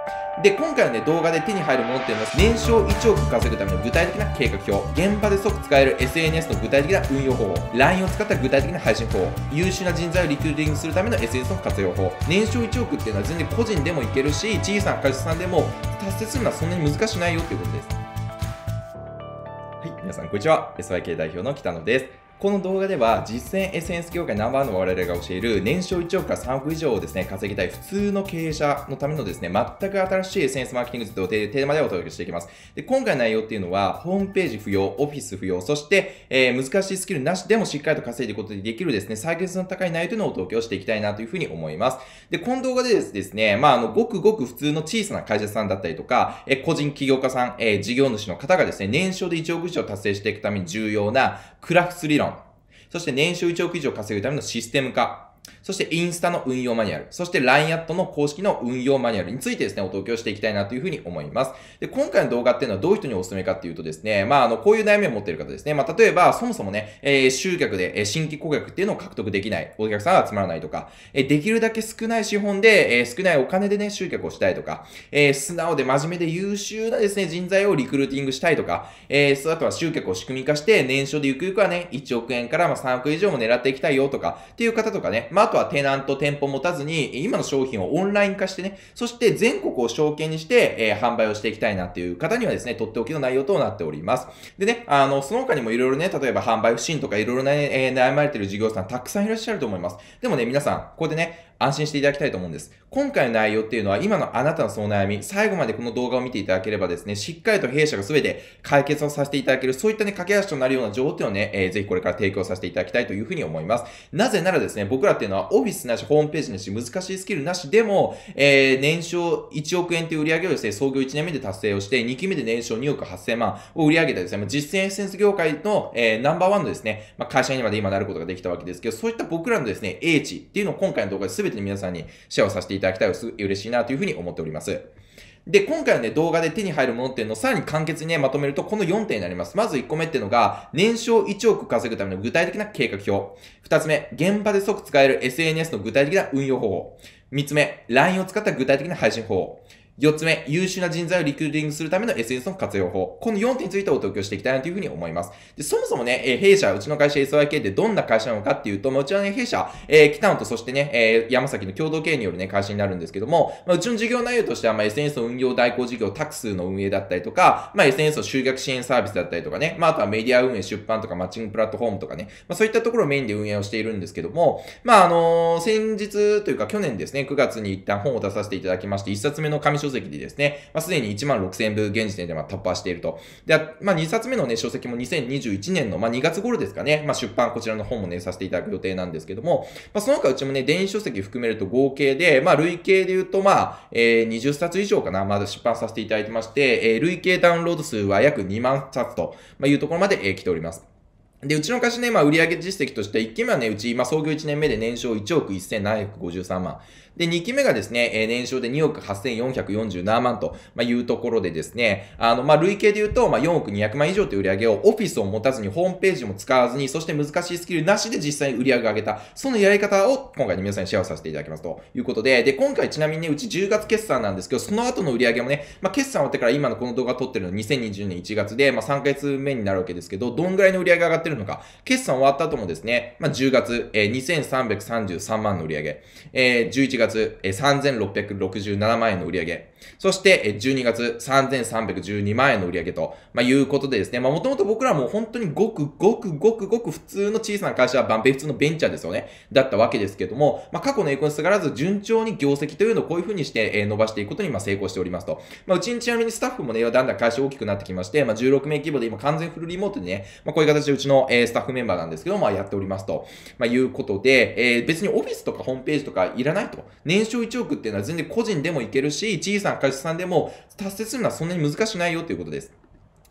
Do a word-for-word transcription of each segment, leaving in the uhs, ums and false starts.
で、今回のね、動画で手に入るものっていうのは、年商いちおく稼ぐための具体的な計画表、現場で即使える エスエヌエス の具体的な運用方法、ライン を使った具体的な配信方法、優秀な人材をリクルーティングするための エスエヌエス の活用法、年商いちおくっていうのは全然個人でもいけるし、小さな会社さんでも達成するのはそんなに難しくないよっていうことです。はい、皆さんこんにちは。エスワイケー 代表の北野です。この動画では実践 エスエヌエス 業界ナンバーワンの我々が教える年商いちおくからさんおく以上をですね、稼ぎたい普通の経営者のためのですね、全く新しい エスエヌエス マーケティング術をテーマでお届けしていきます。で、今回の内容っていうのは、ホームページ不要、オフィス不要、そして、えー、難しいスキルなしでもしっかりと稼いでいくことができるですね、再現性の高い内容というのをお届けをしていきたいなというふうに思います。で、この動画でですね、まあ、あの、ごくごく普通の小さな会社さんだったりとか、えー、個人起業家さん、えー、事業主の方がですね、年商でいちおく以上達成していくために重要なクラフツ理論、そして年商いちおく以上稼ぐためのシステム化、そしてインスタの運用マニュアル、そして ライン アットの公式の運用マニュアルについてですね、お届けをしていきたいなというふうに思います。で、今回の動画っていうのはどういう人にお勧めかっていうとですね、まあ、あの、こういう悩みを持っている方ですね。まあ、例えば、そもそもね、えー、集客で、えー、新規顧客っていうのを獲得できない、お客さんが集まらないとか、えー、できるだけ少ない資本で、えー、少ないお金でね、集客をしたいとか、えー、素直で真面目で優秀なですね、人材をリクルーティングしたいとか、えー、そうあとは集客を仕組み化して、年商でゆくゆくはね、いちおくえんからまあさんおく以上も狙っていきたいよとか、っていう方とかね、まあ、あとはテナント、店舗を持たずに、今の商品をオンライン化してね、そして全国を証券にして、えー、販売をしていきたいなっていう方にはですね、とっておきの内容となっております。でね、あの、その他にもいろいろね、例えば販売不振とかいろいろね、えー、悩まれている事業者さんたくさんいらっしゃると思います。でもね、皆さん、ここでね、安心していただきたいと思うんです。今回の内容っていうのは、今のあなたのその悩み、最後までこの動画を見ていただければですね、しっかりと弊社が全て解決をさせていただける、そういったね、駆け足となるような情報っていうのをね、えー、ぜひこれから提供させていただきたいというふうに思います。なぜならですね、僕らっていうのはオフィスなし、ホームページなし、難しいスキルなしでも、えー、年商いちおくえんという売り上げをですね、創業いちねんめで達成をして、にきめで年商におくはっせんまんを売り上げたですね、実践エッセンス業界の、えー、ナンバーワンのですね、まあ、会社にまで今なることができたわけですけど、そういった僕らのですね、英知っていうのを今回の動画で全て皆さんにシェアをさせていただきたいです嬉しいなというふうに思っております。で、今回のね、動画で手に入るものっていうのをさらに簡潔にね、まとめると、このよんてんになります。まずいっこめっていうのが、年商いちおく稼ぐための具体的な計画表。ふたつめ、現場で即使える エスエヌエス の具体的な運用方法。みっつめ、ライン を使った具体的な配信方法。よっつめ、優秀な人材をリクルーティングするための エスエヌエス の活用法。このよんてんについてお届けをしていきたいなというふうに思います。で、そもそもね、えー、弊社、うちの会社 エスワイケー ってどんな会社なのかっていうと、まあ、うちはね、弊社、えー、北野とそしてね、えー、山崎の共同経営によるね、会社になるんですけども、まあ、うちの事業内容としては、まあ、エスエヌエス の運用代行事業、タクスの運営だったりとか、まあ、エスエヌエス の集客支援サービスだったりとかね、まあ、あとはメディア運営、出版とかマッチングプラットフォームとかね、まあ、そういったところをメインで運営をしているんですけども、まあ、あのー、先日というか去年ですね、くがつに一旦本を出させていただきまして、いっさつめの紙書籍でですね、まあ、すでにいちまんろくせんぶ現時点でまあ突破していると。で、まあ、にさつめのね、書籍もにせんにじゅういちねんのまあにがつ頃ですかね、まあ、出版こちらの本もね、させていただく予定なんですけども、まあ、その他うちもね、電子書籍含めると合計で、まあ、累計で言うと、まあ、えー、にじゅっさつ以上かな、まだ出版させていただいてまして、えー、累計ダウンロード数は約にまんさつというところまで、えー、来ております。で、うちの会社ね、まあ、売上実績として、いっきめはね、うち、まあ、創業いちねんめで年商いちおくせんななひゃくごじゅうさんまん。で、にきめがですね、えー、年商でにおくはっせんよんひゃくよんじゅうななまんと、まあ、いうところでですね、あの、まあ、累計で言うと、まあ、よんおくにひゃくまん以上という売上をオフィスを持たずに、ホームページも使わずに、そして難しいスキルなしで実際に売上を上げた、そのやり方を今回の皆さんにシェアをさせていただきますということで、で、今回ちなみにね、うちじゅうがつ決算なんですけど、その後の売上もね、まあ、決算終わってから今のこの動画を撮ってるのにせんにじゅうねんいちがつで、まあ、さんかげつめになるわけですけど、どんぐらいの売上が上がってるのか、決算終わった後もですね、まあ、じゅうがつ、えー、にせんさんびゃくさんじゅうさんまんの売上、えー、じゅういちがつ、えー、さんぜんろっぴゃくろくじゅうななまんえんの売上、そして、えー、じゅうにがつ、さんぜんさんびゃくじゅうにまんえんの売上と、まあ、いうことでですね、まあ、もともと僕らも本当にごくごくごくごく普通の小さな会社は、普通のベンチャーですよね、だったわけですけども、まあ、過去の栄光にすがらず順調に業績というのをこういう風にして、えー、伸ばしていくことにまあ成功しておりますと。まあ、うちにちなみにスタッフもね、だんだん会社大きくなってきまして、まあ、じゅうろくめい規模で今完全フルリモートでね、まあ、こういう形でうちの、えー、スタッフメンバーなんですけど、まあ、やっておりますと、まあ、いうことで、えー、別にオフィスとかホームページとかいらないと。年商いちおくっていうのは全然個人でもいけるし、小さな会社さんでも達成するのはそんなに難しくないよということです。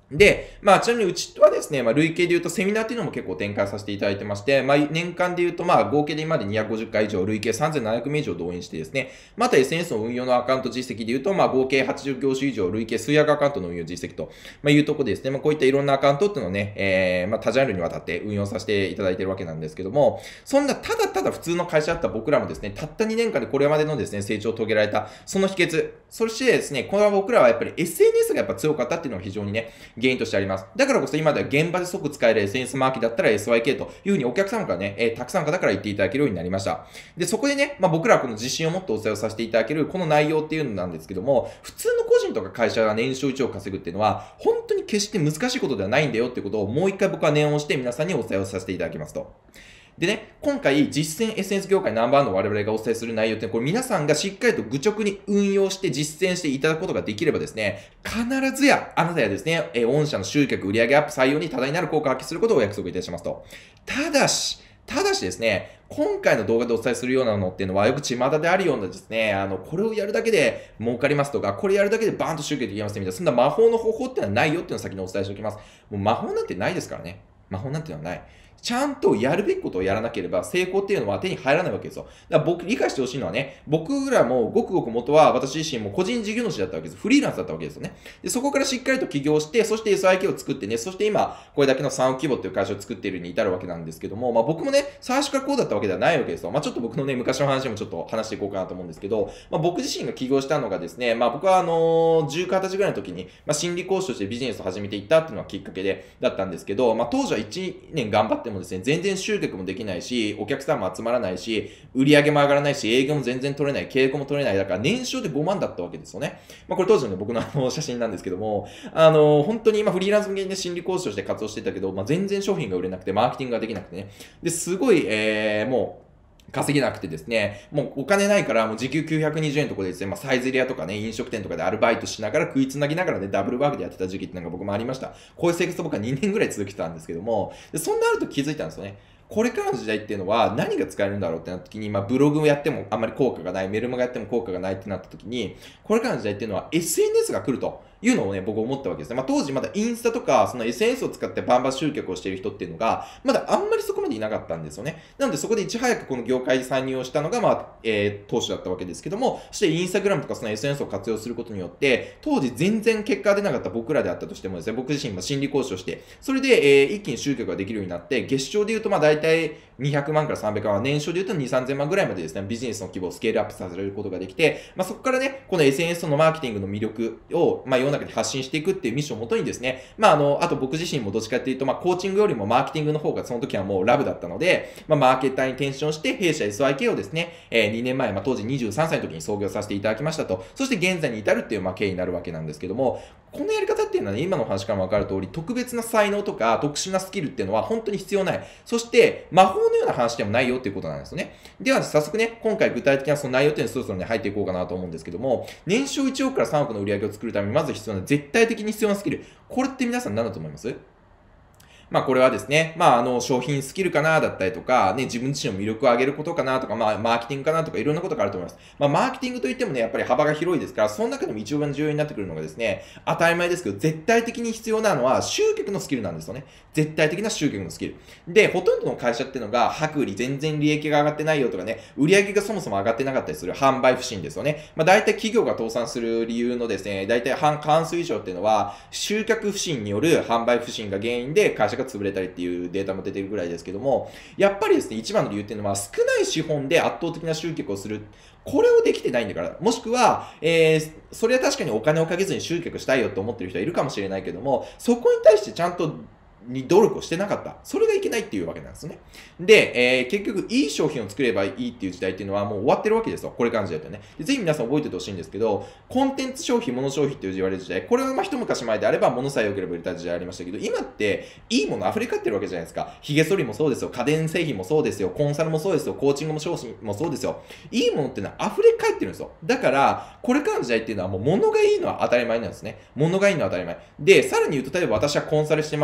で、まあ、ちなみにうちはですね、まあ、累計で言うとセミナーっていうのも結構展開させていただいてまして、まあ、年間で言うと、まあ、合計で今までにひゃくごじゅっかい以上、累計さんぜんななひゃくめい以上動員してですね、また エスエヌエス の運用のアカウント実績で言うと、まあ、合計はちじゅうぎょうしゅ以上、累計数百アカウントの運用実績と、まあ、いうところでですね、まあ、こういったいろんなアカウントっていうのをね、えー、まあ、多ジャンルにわたって運用させていただいているわけなんですけども、そんなただただ普通の会社だった僕らもですね、たったにねんかんでこれまでのですね、成長を遂げられた、その秘訣、そしてですね、これは僕らはやっぱり エスエヌエス がやっぱ強かったっていうのが非常にね、原因としてあります。だからこそ今では現場で即使える エスエヌエス マーケだったら エスワイケー というふうにお客様からね、えー、たくさん方から言っていただけるようになりました。で、そこでね、まあ、僕らはこの自信を持ってお伝えをさせていただけるこの内容っていうのなんですけども、普通の個人とか会社が年商いちおく稼ぐっていうのは、本当に決して難しいことではないんだよっていうことをもう一回僕は念を押して皆さんにお伝えをさせていただきますと。でね、今回実践 エスエヌエス 業界ナンバーワンの我々がお伝えする内容って、これ皆さんがしっかりと愚直に運用して実践していただくことができればですね、必ずやあなたやですね、え御社の集客、売上アップ、採用に多大なる効果を発揮することをお約束いたしますと。ただし、ただしですね、今回の動画でお伝えするようなのっていうのは、よく巷であるようなですね、あの、これをやるだけで儲かりますとか、これやるだけでバーンと集客できますみたいな、そんな魔法の方法っていうのはないよっていうのを先にお伝えしておきます。もう魔法なんてないですからね。魔法なんていうのはない。ちゃんとやるべきことをやらなければ成功っていうのは手に入らないわけですよ。だから僕、理解してほしいのはね、僕らもごくごく元は私自身も個人事業主だったわけです。フリーランスだったわけですよね。で、そこからしっかりと起業して、そして エスアイケー を作ってね、そして今、これだけのさんおく規模っていう会社を作っているに至るわけなんですけども、まあ僕もね、最初からこうだったわけではないわけですよ。まあちょっと僕のね、昔の話もちょっと話していこうかなと思うんですけど、まあ僕自身が起業したのがですね、まあ僕はあのー、じゅうはたちぐらいの時に、まあ心理講師としてビジネスを始めていったっていうのがきっかけで、だったんですけど、まあ当時はいちねん頑張ってもですね、全然集客もできないし、お客さんも集まらないし、売り上げも上がらないし、営業も全然取れない、稽古も取れない、だから年商でごまんだったわけですよね。まあこれ当時の、ね、僕のあの写真なんですけども、あの本当に今フリーランス向けに、ね、心理講師として活動してたけど、まあ、全然商品が売れなくて、マーケティングができなくてね。で、すごい、えー、もう、稼げなくてですね、もうお金ないから、もう時給きゅうひゃくにじゅうえんのところでですね、まあ、サイゼリアとかね、飲食店とかでアルバイトしながら食いつなぎながらね、ダブルワークでやってた時期っていうのが僕もありました。こういう生活を僕はにねんぐらい続けてたんですけども、でそんなあると気づいたんですよね。これからの時代っていうのは何が使えるんだろうってなった時に、まあ、ブログをやってもあんまり効果がない、メルマガやっても効果がないってなった時に、これからの時代っていうのは エスエヌエス が来るというのをね、僕思ったわけですね。まあ、当時まだインスタとか、その エスエヌエス を使ってバンバン集客をしている人っていうのが、まだあんまりそこまでいなかったんですよね。なのでそこでいち早くこの業界に参入をしたのが、まあ、えー、当初だったわけですけども、そしてインスタグラムとかその エスエヌエス を活用することによって、当時全然結果が出なかった僕らであったとしてもですね、僕自身も心理講師をして、それで、えー、一気に集客ができるようになって、月賞で言うとまあ大体にひゃくまんからさんびゃくまん、年商で言うとに、さんぜんまんぐらいまでですね、ビジネスの規模をスケールアップさせることができて、まあ、そこからね、この エスエヌエス のマーケティングの魅力を、まあ、世の中に発信していくっていうミッションをもとにですね、まあ、あの、あと僕自身もどっちかっていうと、まあ、コーチングよりもマーケティングの方がその時はもうラブだったので、まあ、マーケターに転身をして、弊社 エスワイケー をですね、えー、にねんまえ、まあ、当時にじゅうさんさいの時に創業させていただきましたと、そして現在に至るっていう、まあ、経緯になるわけなんですけども、このやり方っていうのはね、今の話からも分かる通り、特別な才能とか特殊なスキルっていうのは本当に必要ない。そして、魔法のような話でもないよっていうことなんですよね。では、早速ね、今回具体的なその内容っていうのをそろそろね、入っていこうかなと思うんですけども、年商いちおくからさんおくの売り上げを作るために、まず必要な、絶対的に必要なスキル。これって皆さん何だと思います？まあこれはですね、まああの商品スキルかなだったりとか、ね、自分自身の魅力を上げることかなとか、まあマーケティングかなとかいろんなことがあると思います。まあマーケティングといってもね、やっぱり幅が広いですから、その中でも一番重要になってくるのがですね、当たり前ですけど、絶対的に必要なのは集客のスキルなんですよね。絶対的な集客のスキル。で、ほとんどの会社っていうのが、薄利、全然利益が上がってないよとかね、売上がそもそも上がってなかったりする販売不振ですよね。まあ大体企業が倒産する理由のですね、大体半、半数以上っていうのは、集客不振による販売不振が原因で会社が潰れたりっていうデータも出てるぐらいですけども、やっぱりですね、一番の理由っていうのは少ない資本で圧倒的な集客をする。これをできてないんだから。もしくは、えー、それは確かにお金をかけずに集客したいよと思ってる人はいるかもしれないけども、そこに対してちゃんとに努力をしてなかった。それがいけないっていうわけなんですね。で、えー、結局、いい商品を作ればいいっていう時代っていうのはもう終わってるわけですよ。これからの時代ってね。でぜひ皆さん覚えててほしいんですけど、コンテンツ消費、物消費っていう言われる時代、これはまあ一昔前であれば物さえ良ければ売れた時代ありましたけど、今っていいもの溢れかってるわけじゃないですか。髭剃りもそうですよ。家電製品もそうですよ。コンサルもそうですよ。コーチングも商品もそうですよ。いいものっていうのは溢れかえってるんですよ。だから、これからの時代っていうのはもう物がいいのは当たり前なんですね。物がいいのは当たり前。で、さらに言うと、例えば私はコンサルしてますと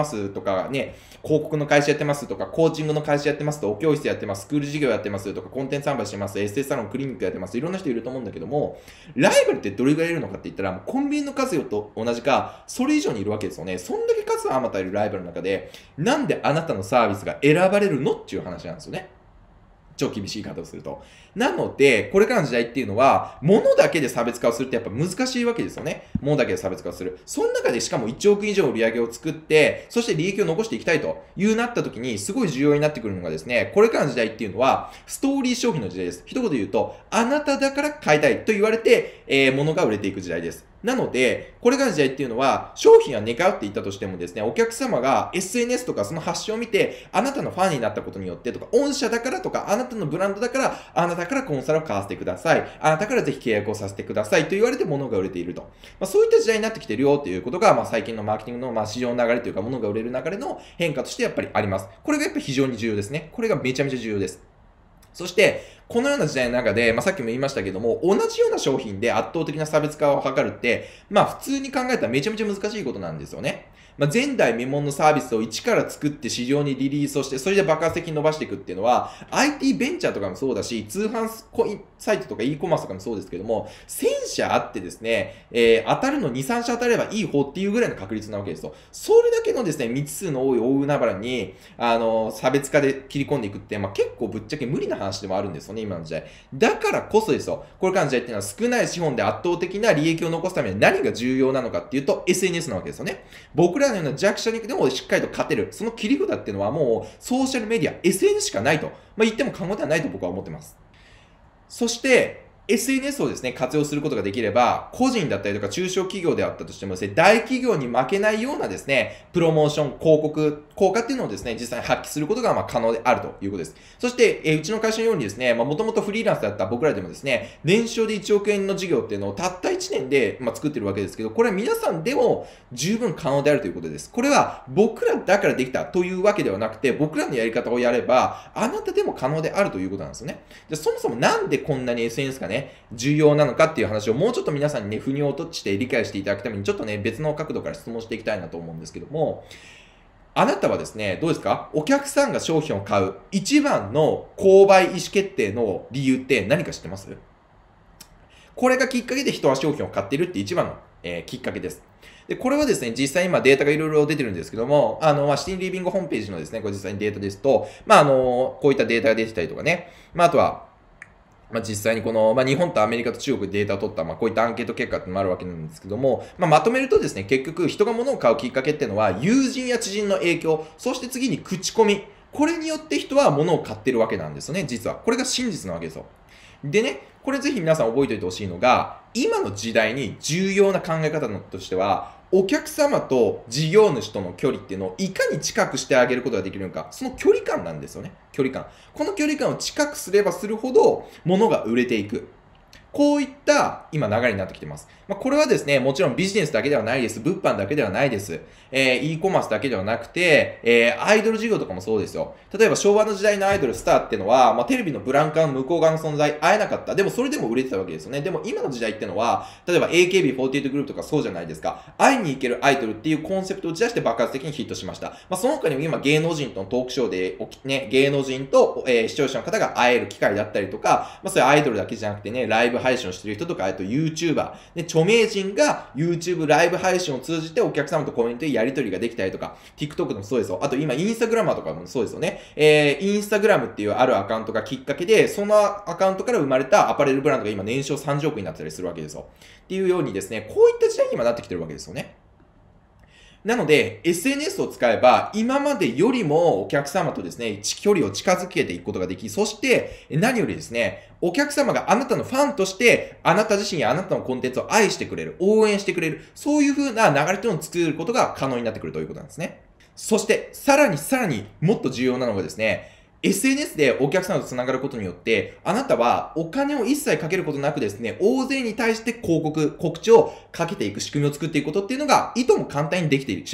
とかね、広告の会社やってますとか、コーチングの会社やってますと、お教室やってます、スクール事業やってますとか、コンテンツ販売してます、エステサロン、クリニックやってます、いろんな人いると思うんだけども、ライバルってどれぐらいいるのかって言ったら、コンビニの数と同じか、それ以上にいるわけですよね。そんだけ数はあまたいるライバルの中で、なんであなたのサービスが選ばれるのっていう話なんですよね。超厳しい言い方をすると。なので、これからの時代っていうのは、物だけで差別化をするってやっぱ難しいわけですよね。物だけで差別化をする。その中でしかもいちおく以上売り上げを作って、そして利益を残していきたいというなった時に、すごい重要になってくるのがですね、これからの時代っていうのは、ストーリー消費の時代です。一言で言うと、あなただから買いたいと言われて、えー、物が売れていく時代です。なので、これからの時代っていうのは、商品は値変わっていったとしてもですね、お客様が エスエヌエス とかその発信を見て、あなたのファンになったことによってとか、御社だからとか、あなたのブランドだから、あなたからコンサルを買わせてください。あなたからぜひ契約をさせてくださいと言われて物が売れていると。まあ、そういった時代になってきてるよということが、まあ、最近のマーケティングのまあ市場の流れというか、物が売れる流れの変化としてやっぱりあります。これがやっぱり非常に重要ですね。これがめちゃめちゃ重要です。そして、このような時代の中で、まあ、さっきも言いましたけども、同じような商品で圧倒的な差別化を図るって、まあ、普通に考えたらめちゃめちゃ難しいことなんですよね。まあ、前代未聞のサービスを一から作って市場にリリースをして、それで爆発的に伸ばしていくっていうのは、アイティー ベンチャーとかもそうだし、通販サイトとか e コマースとかもそうですけども、せん社あってですね、えー、当たるのに、さん社当たればいい方っていうぐらいの確率なわけですよ。それだけのですね、未知数の多い大海原に、あの、差別化で切り込んでいくって、まあ、結構ぶっちゃけ無理な話でもあるんですよね、今の時代。だからこそですよ。これからの時代っていうのは少ない資本で圧倒的な利益を残すために何が重要なのかっていうと エスエヌエス なわけですよね。僕らのような弱者にでもしっかりと勝てる。その切り札っていうのはもうソーシャルメディア、エスエヌエス しかないと。まあ、言っても過言ではないと僕は思ってます。そして、エスエヌエス をですね、活用することができれば、個人だったりとか中小企業であったとしてもですね、大企業に負けないようなですね、プロモーション、広告、効果っていうのをですね、実際に発揮することがまあ可能であるということです。そして、えー、うちの会社のようにですね、まあもともとフリーランスだった僕らでもですね、年商でいちおくえんの事業っていうのをたったいちねんで、まあ、作ってるわけですけど、これは皆さんでも十分可能であるということです。これは僕らだからできたというわけではなくて、僕らのやり方をやれば、あなたでも可能であるということなんですよね。でそもそもなんでこんなに エスエヌエス がね、重要なのかっていう話をもうちょっと皆さんにね、腑に落として理解していただくために、ちょっとね、別の角度から質問していきたいなと思うんですけども、あなたはですね、どうですか？お客さんが商品を買う一番の購買意思決定の理由って何か知ってます？これがきっかけで人は商品を買っているって一番の、えー、きっかけです。で、これはですね、実際今データがいろいろ出てるんですけども、あの、まあ、シティリービングホームページのですね、これ実際にデータですと、まあ、あの、こういったデータが出てたりとかね、まあ、あとは、まあ、実際にこの、まあ、日本とアメリカと中国でデータを取った、まあ、こういったアンケート結果ってのもあるわけなんですけども、まあ、まとめるとですね、結局人が物を買うきっかけっていうのは、友人や知人の影響、そして次に口コミ、これによって人は物を買ってるわけなんですよね、実は。これが真実なわけですよ。でね、これぜひ皆さん覚えておいてほしいのが、今の時代に重要な考え方としては、お客様と事業主との距離っていうのをいかに近くしてあげることができるのか、その距離感なんですよね。距離感。この距離感を近くすればするほど、物が売れていく。こういった今流れになってきています。まあ、これはですね、もちろんビジネスだけではないです。物販だけではないです。えー、e コマースだけではなくて、えー、アイドル事業とかもそうですよ。例えば昭和の時代のアイドルスターっていうのは、まあ、テレビのブランカーの向こう側の存在、会えなかった。でもそれでも売れてたわけですよね。でも今の時代っていうのは、例えば エーケービーフォーティエイト グループとかそうじゃないですか。会いに行けるアイドルっていうコンセプトを打ち出して爆発的にヒットしました。まあ、その他にも今芸能人とのトークショーで、ね、芸能人と、えー、視聴者の方が会える機会だったりとか、まあ、それアイドルだけじゃなくてね、ライブ配信をしてる人とか、あと YouTuber、で、著名人が YouTube ライブ配信を通じてお客様とコメントでやり取りができたりとか、TikTok でもそうですよ。あと今、インスタグラマーとかもそうですよね。えー、インスタグラムっていうあるアカウントがきっかけで、そのアカウントから生まれたアパレルブランドが今年商さんじゅうおくになってたりするわけですよ。っていうようにですね、こういった時代に今なってきてるわけですよね。なので、エスエヌエス を使えば、今までよりもお客様とですね、距離を近づけていくことができ、そして、何よりですね、お客様があなたのファンとして、あなた自身やあなたのコンテンツを愛してくれる、応援してくれる、そういう風な流れというのを作ることが可能になってくるということなんですね。そして、さらにさらにもっと重要なのがですね、エスエヌエス でお客様とつながることによって、あなたはお金を一切かけることなくですね、大勢に対して広告、告知をかけていく仕組みを作っていくことっていうのが、いとも簡単にできてしまうと。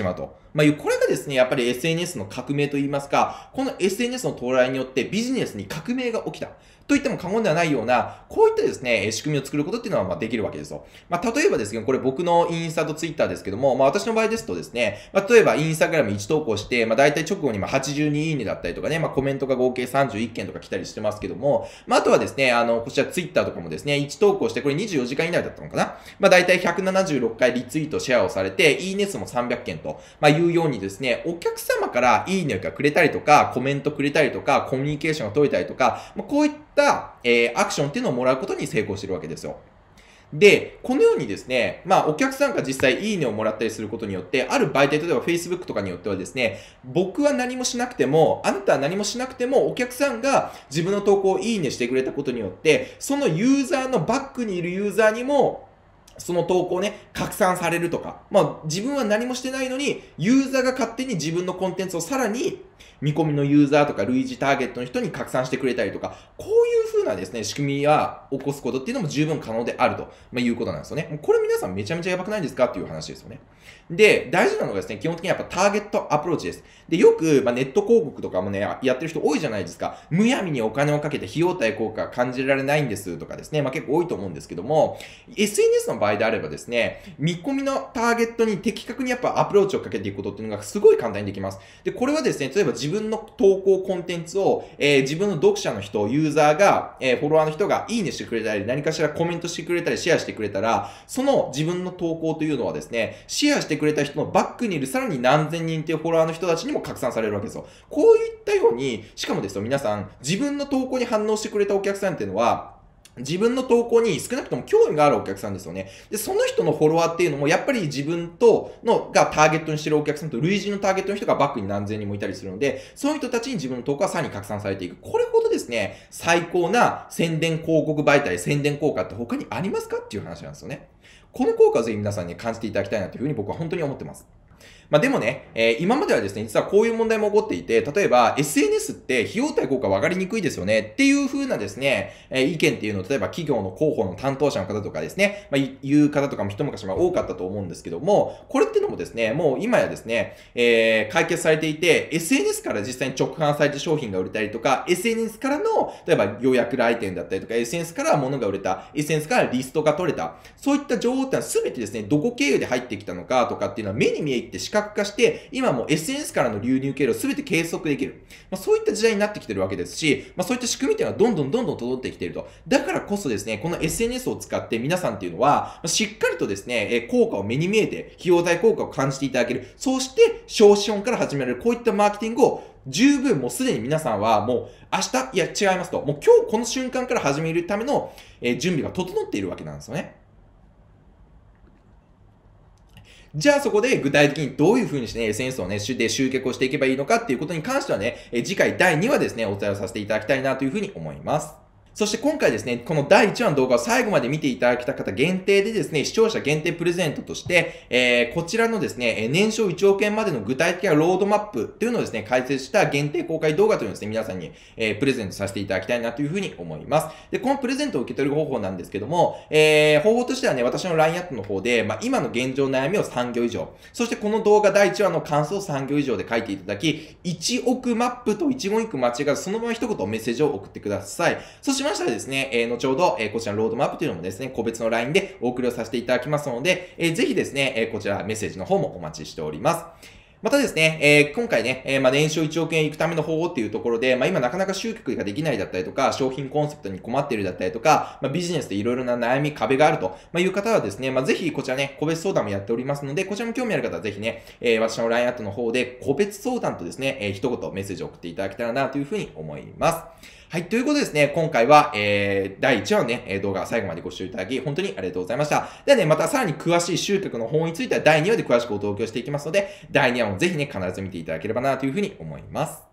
まあ、いう、これがですね、やっぱり エスエヌエス の革命といいますか、この エスエヌエス の到来によってビジネスに革命が起きた。と言っても過言ではないような、こういったですね、仕組みを作ることっていうのはまあできるわけですよ。まあ、例えばですけど、これ僕のインスタとツイッターですけども、まあ、私の場合ですとですね、まあ、例えばインスタグラムいち投稿して、まあ、大体直後にまあはちじゅうにいいねだったりとかね、まあ、コメントが合計さんじゅういっけんとか来たりしてますけども、まあ、あとはですね、あの、こちらツイッターとかもですね、いち投稿して、これにじゅうよじかん以内だったのかな、まあ、大体ひゃくななじゅうろっかいリツイート、シェアをされて、いいね数もさんびゃっけんと、まあ、いうようにですね、お客様からいいねがくれたりとか、コメントくれたりとか、コミュニケーションが取れたりとか、まあ、こういった、えー、アクションっていうのをもらうことに成功してるわけですよ。で、このようにですね、まあ、お客さんが実際いいねをもらったりすることによって、ある媒体、例えば Facebook とかによってはですね、僕は何もしなくても、あなたは何もしなくても、お客さんが自分の投稿をいいねしてくれたことによって、そのユーザーのバックにいるユーザーにも、その投稿をね、拡散されるとか、まあ、自分は何もしてないのに、ユーザーが勝手に自分のコンテンツをさらに、見込みのユーザーとか類似ターゲットの人に拡散してくれたりとか、こういう風なですね、仕組みは起こすことっていうのも十分可能であると、まあ、いうことなんですよね。もうこれ皆さんめちゃめちゃやばくないですかっていう話ですよね。で、大事なのがですね、基本的にやっぱターゲットアプローチです。で、よく、まあ、ネット広告とかもね、やってる人多いじゃないですか。むやみにお金をかけて費用対効果が感じられないんですとかですね、まあ、結構多いと思うんですけども、エスエヌエス の場合であればですね、見込みのターゲットに的確にやっぱアプローチをかけていくことっていうのがすごい簡単にできます。で、これはですね、例えば自分の投稿コンテンツを、えー、自分の読者の人、ユーザーが、えー、フォロワーの人がいいねしてくれたり、何かしらコメントしてくれたり、シェアしてくれたら、その自分の投稿というのはですね、シェアしてくれた人のバックにいるさらに何千人というフォロワーの人たちにも拡散されるわけですよ。こういったように、しかもですよ、皆さん、自分の投稿に反応してくれたお客さんっていうのは、自分の投稿に少なくとも興味があるお客さんですよね。で、その人のフォロワーっていうのも、やっぱり自分とのがターゲットにしてるお客さんと類似のターゲットの人がバックに何千人もいたりするので、そういう人たちに自分の投稿はさらに拡散されていく。これほどですね、最高な宣伝広告媒体、宣伝効果って他にありますかっていう話なんですよね。この効果をぜひ皆さんに感じていただきたいなというふうに僕は本当に思ってます。まあでもね、えー、今まではですね、実はこういう問題も起こっていて、例えば エスエヌエス って費用対効果分かりにくいですよねっていう風なですね、えー、意見っていうのを例えば企業の広報の担当者の方とかですね、まあいう方とかも一昔前多かったと思うんですけども、これっていうのもですね、もう今やですね、えー、解決されていて、エスエヌエス から実際に直販されて商品が売れたりとか、エスエヌエス からの、例えば予約来店だったりとか、エスエヌエス から物が売れた、エスエヌエス からリストが取れた、そういった情報ってのは全てですね、どこ経由で入ってきたのかとかっていうのは目に見えて視覚化して、今も エスエヌエス からの流入経路を全て計測できる。まあ、そういった時代になってきてるわけですし、まあ、そういった仕組みっていうのはどんどんどんどん整ってきていると。だからこそですね、この エスエヌエス を使って皆さんっていうのは、しっかりとですね、効果を目に見えて、費用対効果を感じていただける。そして、小資本から始められる、こういったマーケティングを十分もうすでに皆さんはもう明日、いや違いますと、もう今日この瞬間から始めるための準備が整っているわけなんですよね。じゃあそこで具体的にどういう風にしてね、エスエヌエス をね、で集客をしていけばいいのかっていうことに関してはね、次回だいにわですね、お伝えをさせていただきたいなという風に思います。そして今回ですね、このだいいちわの動画を最後まで見ていただけた方限定でですね、視聴者限定プレゼントとして、えー、こちらのですね、年商いちおくえんまでの具体的なロードマップというのをですね、解説した限定公開動画というのをですね、皆さんに、えー、プレゼントさせていただきたいなというふうに思います。で、このプレゼントを受け取る方法なんですけども、えー、方法としてはね、私の ライン アットの方で、まあ、今の現状悩みをさんぎょう以上、そしてこの動画だいいちわの感想をさんぎょう以上で書いていただき、いちおくマップと一言一句間違わず、そのまま一言メッセージを送ってください。そうしましたらですね、えー後ほど、えー、こちらのロードマップというのもですね、個別の ライン でお送りをさせていただきますので、えー、ぜひですね、えー、こちらメッセージの方もお待ちしております。またですね、えー、今回ね、えー、まあ、年商いちおくえん行くための方法っていうところで、まあ、今なかなか集客ができないだったりとか、商品コンセプトに困っているだったりとか、まあ、ビジネスでいろいろな悩み、壁があるという方はですね、まあ、ぜひこちらね、個別相談もやっておりますので、こちらも興味ある方はぜひね、えー、私の ライン アットの方で個別相談とですね、えー、一言メッセージを送っていただけたらなというふうに思います。はい。ということでですね、今回は、えー、だいいちわのね、動画最後までご視聴いただき、本当にありがとうございました。ではね、またさらに詳しい集客の方についてはだいにわで詳しくお届けしていきますので、だいにわもぜひね、必ず見ていただければなというふうに思います。